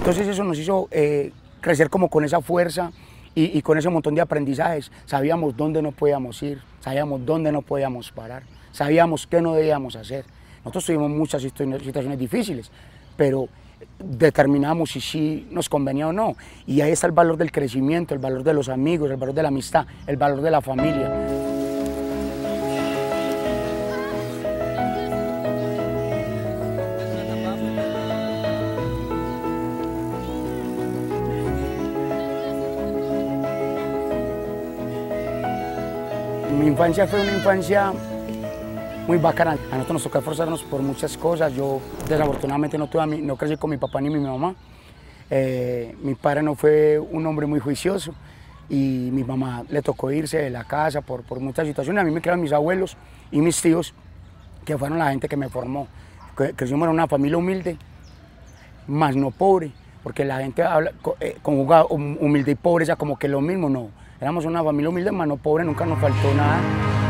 Entonces eso nos hizo crecer como con esa fuerza y con ese montón de aprendizajes. Sabíamos dónde no podíamos ir, sabíamos dónde no podíamos parar, sabíamos qué no debíamos hacer. Nosotros tuvimos muchas situaciones difíciles, pero determinamos si sí nos convenía o no. Y ahí está el valor del crecimiento, el valor de los amigos, el valor de la amistad, el valor de la familia. Mi infancia fue una infancia muy bacana. A nosotros nos tocó esforzarnos por muchas cosas. Yo desafortunadamente no crecí con mi papá ni mi mamá. Mi padre no fue un hombre muy juicioso y mi mamá le tocó irse de la casa por muchas situaciones. A mí me quedaron mis abuelos y mis tíos, que fueron la gente que me formó. Crecimos en una familia humilde, más no pobre, porque la gente conjuga humilde y pobreza como que lo mismo, no. Éramos una familia humilde, más no pobre, nunca nos faltó nada.